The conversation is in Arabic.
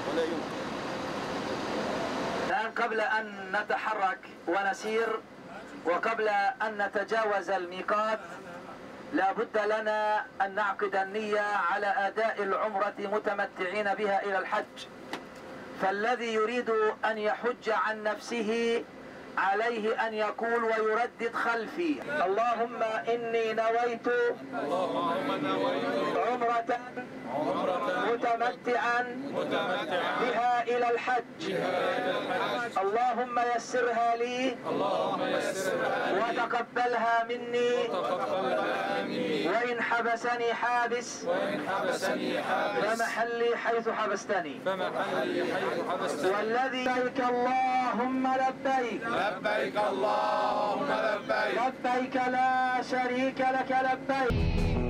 ولا يمكن. الآن قبل أن نتحرك ونسير وقبل أن نتجاوز الميقات لا بد لنا أن نعقد النية على أداء العمرة متمتعين بها إلى الحج. فالذي يريد أن يحج عن نفسه عليه أن يقول ويردد خلفي: اللهم إني نويت عمرة متمتعا بها إلى الحج، اللهم يسرها لي وتقبلها مني، وإن حبسني حابس فمحلي حيث حبستني. والذي لبيك اللهم لبيك، لبيك اللهم لبيك، لبيك لا شريك لك لبيك.